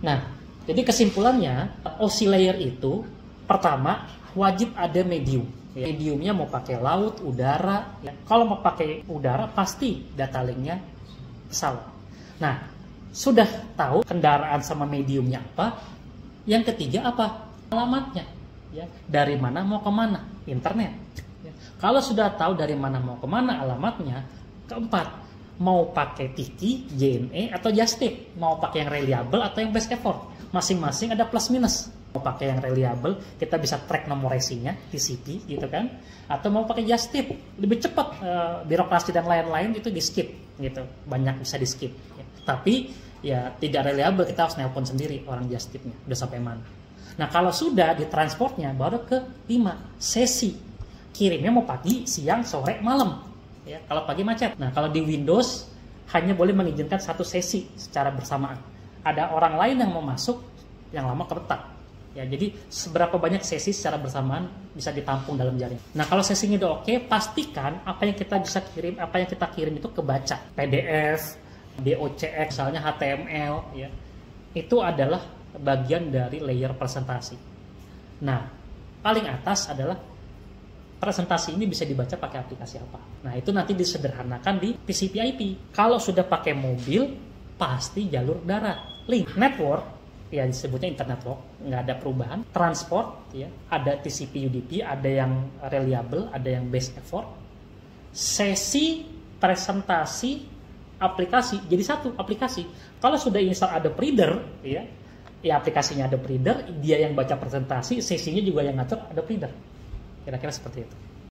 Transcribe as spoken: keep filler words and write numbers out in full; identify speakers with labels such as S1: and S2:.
S1: Nah, jadi kesimpulannya, O S I layer itu pertama wajib ada medium. Ya, mediumnya mau pakai laut, udara. Ya. Kalau mau pakai udara, pasti data linknya pesawat. Nah, sudah tahu kendaraan sama mediumnya apa. Yang ketiga apa? Alamatnya. Ya. Dari mana mau kemana? Internet. Ya. Kalau sudah tahu dari mana mau kemana alamatnya, keempat, mau pakai Tiki, J N E, atau Just Tip. Mau pakai yang reliable atau yang best effort. Masing-masing ada plus minus. Mau pakai yang reliable, kita bisa track nomor resinya, T C P gitu kan. Atau mau pakai Just Tip, lebih cepat, e, birokrasi dan lain-lain itu di skip gitu. Banyak bisa di skip. Ya. Tapi ya tidak reliable, kita harus nelpon sendiri orang Just Tipnya, udah sampai mana. Nah kalau sudah di transportnya, baru ke lima, sesi. Kirimnya mau pagi, siang, sore, malam. Ya, kalau pagi macet. Nah kalau di Windows, hanya boleh mengizinkan satu sesi secara bersamaan. Ada orang lain yang mau masuk, yang lama keretak. Ya, jadi seberapa banyak sesi secara bersamaan bisa ditampung dalam jaring. Nah, kalau sesinya udah oke, pastikan apa yang kita bisa kirim, apa yang kita kirim itu kebaca. P D F, D O C X, misalnya H T M L, ya. Itu adalah bagian dari layer presentasi. Nah, paling atas adalah presentasi ini bisa dibaca pakai aplikasi apa. Nah, itu nanti disederhanakan di T C P I P. Kalau sudah pakai mobil, pasti jalur darat. Link network, ya disebutnya internet network, nggak ada perubahan. Transport, ya ada T C P U D P, ada yang reliable, ada yang best effort. Sesi presentasi aplikasi jadi satu aplikasi. Kalau sudah install Adobe Reader, ya, ya aplikasinya Adobe Reader, dia yang baca presentasi, sesinya juga yang ngatur Adobe Reader. Kira-kira seperti itu.